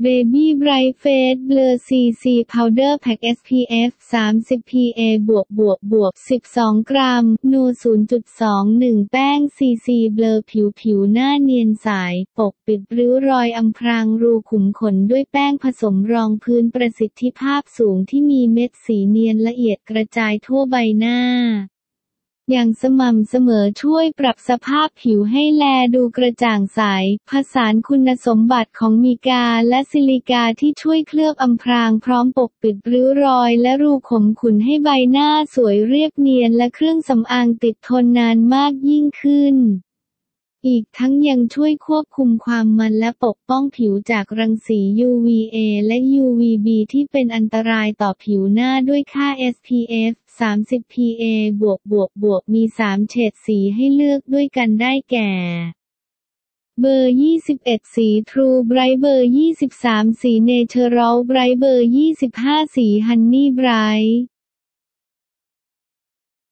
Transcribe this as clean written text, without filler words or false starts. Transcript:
Baby Bright Face Blur CC Powder Pack SPF 30 PA+++, 12 กรัม NU 0.21 แป้ง CC Blur ผิวหน้าเนียนใส ปกปิดริ้วรอยอำพรางรูขุมขนด้วยแป้งผสมรองพื้นประสิทธิภาพสูงที่มีเม็ดสีเนียนละเอียดกระจายทั่วใบหน้าอย่างสม่ำเสมอช่วยปรับสภาพผิวให้แลดูกระจ่างใสผสานคุณสมบัติของมีกาและซิลิกาที่ช่วยเคลือบอำพรางพร้อมปกปิดริ้วรอยและรูขุมขนให้ใบหน้าสวยเรียบเนียนและเครื่องสำอางติดทนนานมากยิ่งขึ้นอีกทั้งยังช่วยควบคุมความมันและปกป้องผิวจากรังสี UVA และ UVB ที่เป็นอันตรายต่อผิวหน้าด้วยค่า SPF 30 PA+++มี3เฉดสีให้เลือกด้วยกันได้แก่เบอร์ 21 สี True Bright เบอร์ 23 สี Natural Bright เบอร์ 25 สี Honey Bright